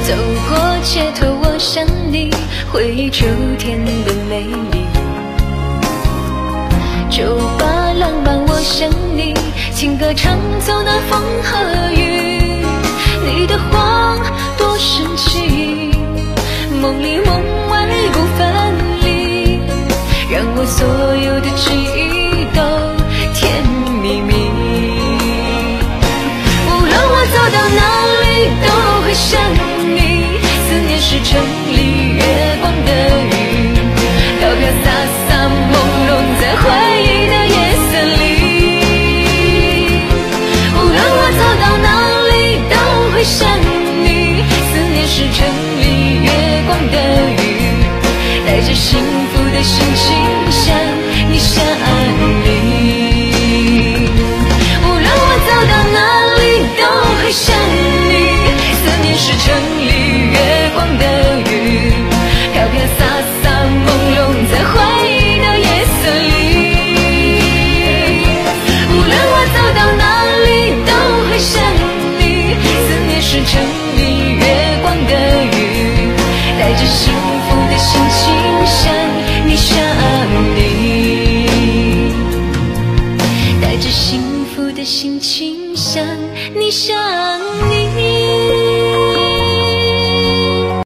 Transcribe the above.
走过街头，我想你，回忆秋天的美丽。酒吧浪漫，我想你，情歌唱走那风和雨。你的话多神奇，梦里梦外不分离，让我所有的记忆都甜蜜蜜。无论我走到哪里都会想你，思念是城里月光的雨，飘飘洒洒朦胧在回忆的夜色里。无论我走到哪里都会想你，思念是城里月光的雨，带着幸福的心情向你想你。无论我走到哪里都会想你，思念是城里月光的雨，飘飘洒洒朦胧在回忆的夜色里。无论我走到哪里都会想你，思念是城里月光的雨，带着幸福的心情向你想你，带着幸福的心情向你想你。